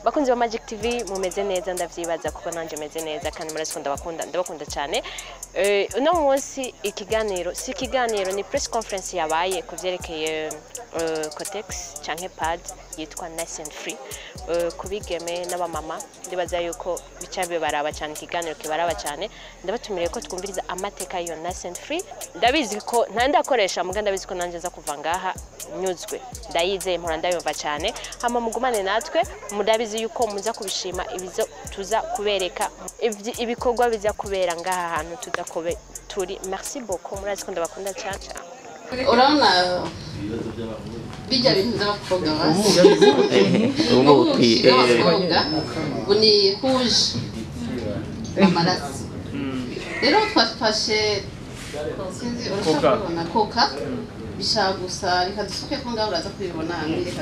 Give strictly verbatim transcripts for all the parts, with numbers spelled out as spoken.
bakunzi ba Magic T V mumeze neza ndavyibaza kuko nanje meze neza kandi murazi ndabakunda ndabakunda cyane eh uno munsi ikiganiro si ikiganiro ni press conference yabaye kuvyerekeye uh, Cotex canke pad yitwa Nice and Free uh, kubigeme n'aba mama ndibaza yuko bicabe baraba cyane ikiganiro kibaraba cyane ndabatumiriye ko twumviriza amateka yo Nice and Free ndabizi ko ntandakoresha muga ndabizi ko nanje za kuva ngaha nyuzwe ndayizeye mpora ndayumva cyane hama mugumane natwe mudabizi yuko muza kubishima ibizo tuza kubereka ibikorwa biza kubera ngaha hantu tuza kobe turi merci beaucoup murazi ko ndabakunda cyane urabona bijya bintu by'abakobwa basi umuti buni huje amaraso rero twafashe sinzi urashobora koka bisha gusa reka dusuke ko ngaho uraza kubibona reka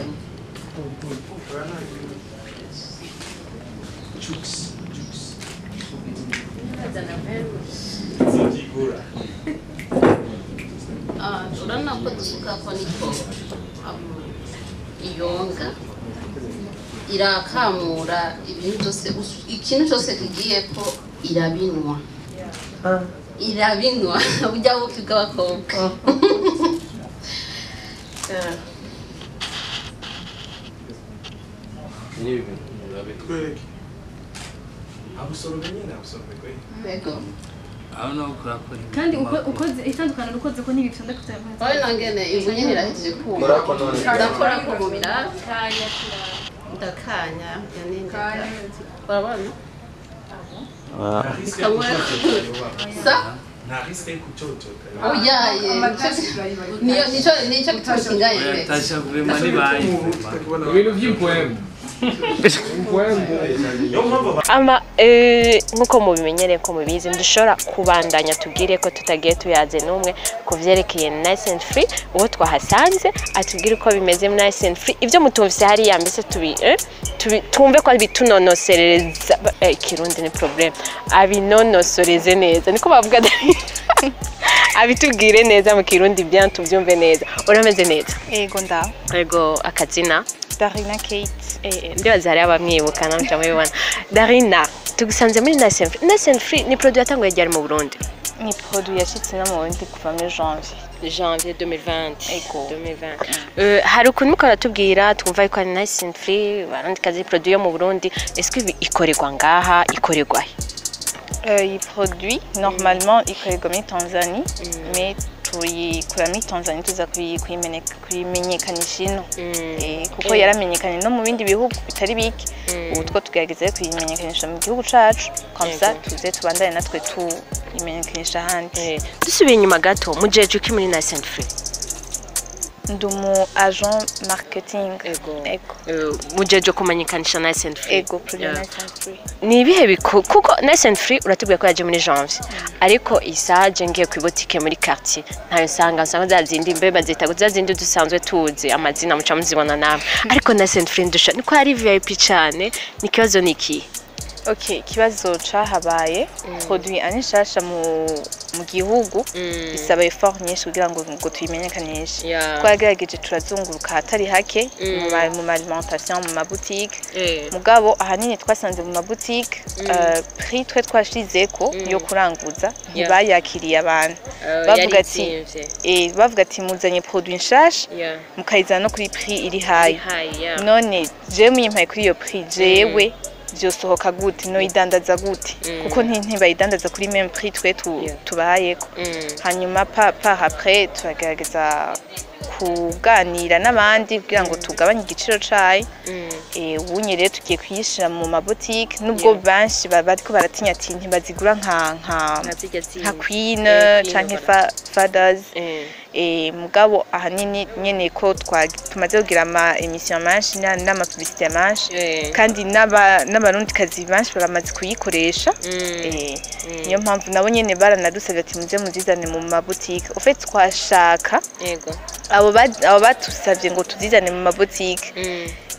Jux, Jux. Ah, urabona ko dusuka ko niko iyonga irakamura ibintu byose ikintu cyose kigiye ko irabinwa irabinwa ujya buki bw'abakobwa Ni bibi. Absorbe nyine absorbe kwe. Yego. Abona ukrakora. Kandi uko ukoze itandukana ukoze ko nibifyo ndakutayamaza. Oye nangene ivu nyine irahije kuma. Murako none. Ndakora ko mubira kanya ndakanya yaninde. Urabona? Ah. Sa? Na riske kuchochoka. Oh yeah, yeah. Niyo nicho nicho tukingaye. Tasha vraiment ni bayi. Ibintu by'impoem. ama eh nkuko mubimenyereye ko mubizi ndushora kubandanya tugire ko tutagiye tuyaze numwe kuvyerekeye Nice and Free uwo twahasanze atugire ko bimeze Nice and Free ivyo mutumvise hari yambese tubi eh tumve ko bitunonosereza eh, kirundi ni problem abinonosoreze neza niko bavuga abitubwire neza mu kirundi bya tubyumve neza urameze neza Ego nda. ego akazina Darina Kate. Eh ndibaza hari abamwibuka namwe mubibona Darina tugusanze muri Nice and Free Nice and Free ni produit yatanguye ryari mu Burundi Ni produit yashitse na mu Burundi kuva muri janvier. janvier deux mille vingt Ego. deux mille vingt euh hari ukuntu muko ratubwira twumva ko ari Nice and Free barandi kazi produit yo mu Burundi est-ce que ikorerwa ngaha ikorerwa Euh, il produit normalement ikorerwa muri Tanzanie mm. mais tuyikura muri Tanzanie tuza kuyimenyeka kuyimenyekanisha ino eh kuko yaramenyekanye no mu bindi bihugu bitari biki ubu two tugerageza kuyimenyekanisha mu gihugu cacu comme ça tuze tubandane natwe tu imenyekanisha handi dusubiye inyuma gato mujeje uki muri Nice and Free ndumu agent marketing ego ego mujeje kumenyekanisha Nice and Free ego produit Nice and Free ni ibihe biko kuko Nice and Free uratubwiye ko yaje muri janvier ariko isaje ngiye kwibotike muri quartier ntayo nsanga nsanga zazindi mbeba zita zazindi dusanzwe tuzi amazina muca muzibona namwe ariko Nice and Free ndusha niko ari V I P cyane nikibazo niki Okay, kibazo cahabaye produit anishasha mu mu gihugu bisaba effort nyinshi kugira ngo ngo tuyimenyekanishe twagerageje turazunguruka hatari hake mu alimentation mu maboutique mugabo ahanini twasanze mu maboutique prix twe twashizeko yo kuranguza ntibayakiriye abantu bavuga ati eh bavuga ati muzanye produit nshasha mukayizana no kuri prix iri high none je muyimpaye kuri iyo prix jewe byosohoka gute no idandaza gute kuko ntibayidandaza kuri même prix twe tubayeko hanyuma pa pa après turagerageza kuganira n'abandi kugira ngo tugabanye igiciro cayi eh ubunye rero tugiye kwishira mu maboutique nubwo banshi bariko baratinya ati ntibazigura nka nka nka Queen canke Fathers eh mugabo ahanini nyene ko tumaze kugira ama emission manshi n'ama publicité manshi kandi n'aba n'abarundi kazi banshi baramaze kuyikoresha eh niyo mpamvu nabo nyene baranadusabye ati muze muzizane mu maboutique au fait twashaka yego abo abo batusabye ngo tuzizane mu maboutique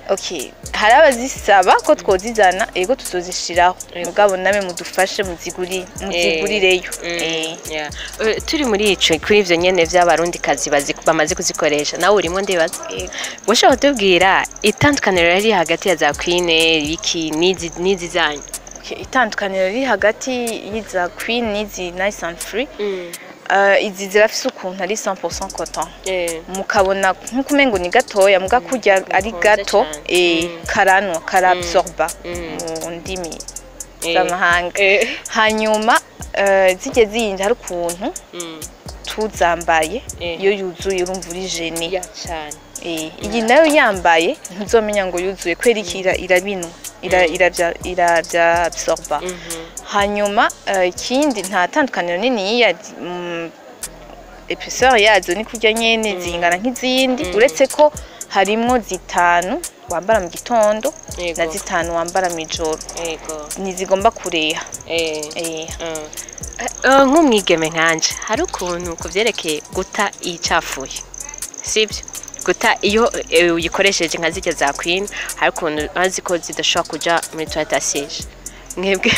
Okay, hari abazisaba ko twozizana ego tuzozishiraho mugabo nabe mudufashe muziguri muzigurireyo eh yeah turi muri ico kuri ivyo nyene vy'abarundi kazi bamaze kuzikoresha nawe urimo ndibaza gushaka tubwira itandukaniro riri hagati ya za Queen iki nizi nizi zanyu itandukaniro riri hagati y'iza Queen nizi Nice and Free Uh, izi zirafise ukuntu ari cent pour cent coton eh mukabona nkuko mengo ni gatoya muga kurya ari gato eh karanwa karabsorba mu ndimi z'amahanga hanyuma zige zindi hari ukuntu tuzambaye iyo yuzuye urumva uri gene cyane eh iyi nayo yambaye ntuzomenya ngo yuzuye kwera ikira irabinwa ira ira ira absorba hanyuma ikindi nta tandukaniro nini ya episode yazo ni kurya nyene zingana nk'izindi uretse ko harimo zitanu wambara mu gitondo na zitanu wambara mu ijoro yego nizigomba kureha eh eh nk'umwigeme nkanje hari ukuntu kuvyerekeye guta icafuye sibyo guta iyo uyikoresheje nka zike za Queen hari ukuntu azi ko zidashobora kuja muri toilette assise mwebwe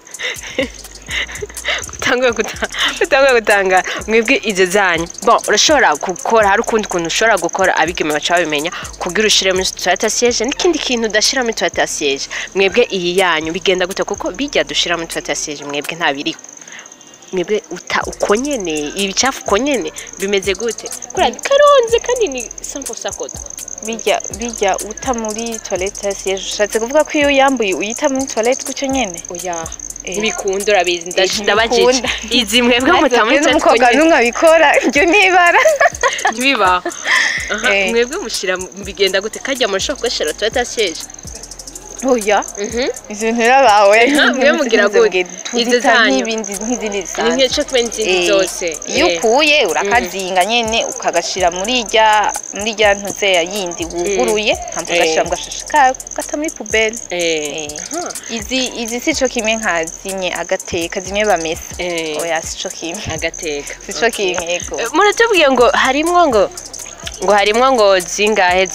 gutangwa gutangwa gutanga mwebwe izo zanyu bon urashobora gukora hari ukundi kuntu ushobora gukora abigeme bacha bimenya kugira ushire muri toilette assise n'ikindi kintu udashira muri toilette assise mwebwe iyi yanyu bigenda gute kuko bijya dushira muri toilette assise mwebwe ntabiriho mwebwe uta ukonyene ibicafu konyene bimeze gute kuri karonze kandi ni cent pour cent coton bijya bijya uta muri toilette assise ushatse kuvuga ko iyo yambuye uyita muri toilette gucyo nyene oya ibikundo urabizi ndabajije izi mwebwe mutamutse umukobwa numwe bikora ryo nibara biba mwebwe mushira bigenda gute kajya muri shop kweshera toilette assise oya mhm izo ntera bawe mwe mugira gute izo zanyu ibindi nk'izindi ni nk'icyo twenzindi zose iyo ukuye urakazinga nyene ukagashira muri rya muri rya ntuze yindi wuguruye hamwe ugashira mu gashashika gata muri poubelle eh izi izi sico kimwe nkazinye agateka zimwe bamesa oya sico kimwe agateka sico kimwe yego muratubwiye ngo harimwo ngo ngo harimwo ngo zingahe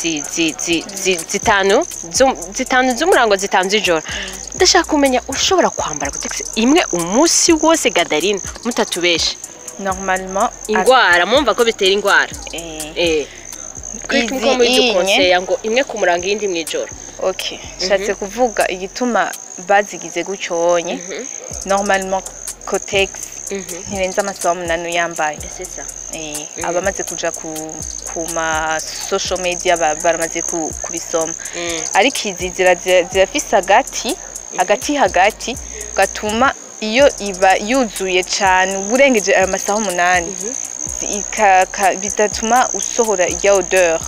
zitanu zitanu z'umurango zitanu z'ijoro ndashaka kumenya ushobora kwambara gute imwe umunsi wose gadarina mutatubeshe normalement ingwara mumva ko bitera ingwara eh eh kwiko muri dukonseya ngo imwe ku murango yindi mwijoro okay shatse kuvuga igituma bazigize gucyonye normalement Cotex ntirenza amasaha umunani yambaye c'est ça eh abamaze kuja ku kuma social media baramaze kubisoma ariko izi zirafise agati agati hagati gatuma iyo iba yuzuye cyane uburengeje amasaha umunani bidatuma usohora ya odeur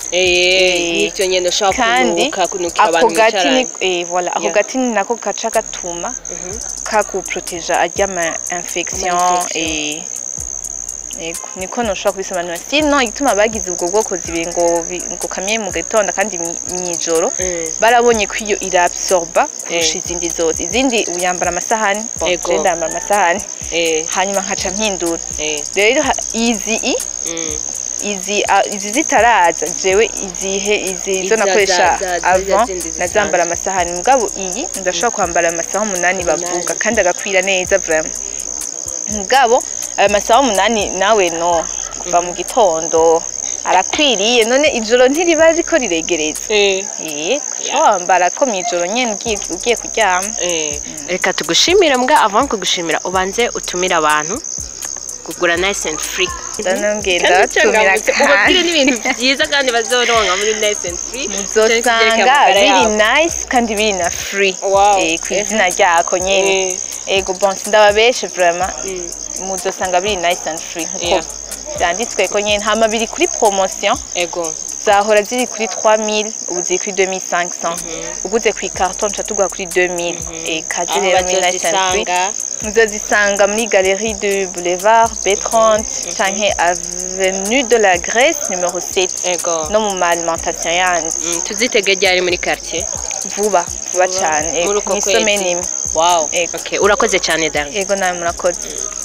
eh icyo nyene ushaka kunuka kunuka abantu bicara eh voilà ako gati nako kaca gatuma kakuproteja ajya ma infection eh ego niko no shaka kubisobanura sino igituma bagize ubwo bwoko zibiri ngo ngo kamye mu gitondo kandi mwijoro barabonye ko iyo irabsorba kurusha izindi zose izindi uyambara amasahani je ndambara amasahani hanyuma nkaca mpindura rero izi i izi izi zitaraza jewe izihe izi zo nakoresha avant nazambara amasahani mugabo iyi ndashaka kwambara amasaha umunani bavuga kandi agakwira neza vraiment mugabo amasaha umunani nawe no kuva mu gitondo arakwiriye none ijoro ntiriba riko riregereza eh eh wambara ko mwijoro nyene ugiye kuryama eh reka tugushimira mbwa avant kugushimira ubanze utumira abantu kugura Nice and Free danongenda tumira ubabwire n'ibintu byiza kandi bazoronka muri Nice and Free muzosanga biri nice kandi biri na free eh kwizina ryako nyene ego bon sindababeshe vraiment muzosanga biri Nice and Free nkuko byanditswe ko nyene hama biri kuri promotion ego zahora ziri kuri trois mille ubu ziri kuri deux mille cinq cents uguze ku carton chatugwa kuri deux mille et kaje rero muri Nice and Free muzozisanga muri galerie de boulevard B trente canke avenue de la Grèce numéro sept ego no mu alimentation yandi tuzitege ryari muri quartier vuba vuba cyane ni semaine wow okay urakoze cyane Dari ego nawe murakoze